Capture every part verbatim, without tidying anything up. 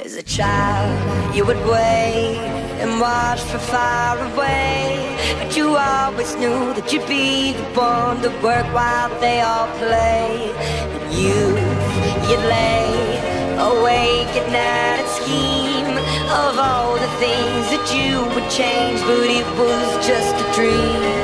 As a child, you would wait and watch from far away, but you always knew that you'd be the one to work while they all play. And you, you'd lay awake at night and scheme of all the things that you would change, but it was just a dream.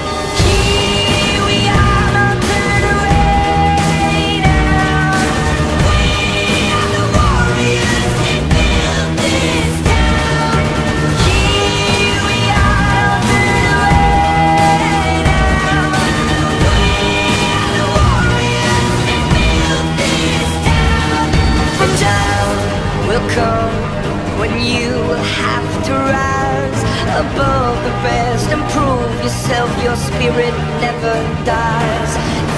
Will come when you will have to rise above the rest and prove yourself. Your spirit never dies.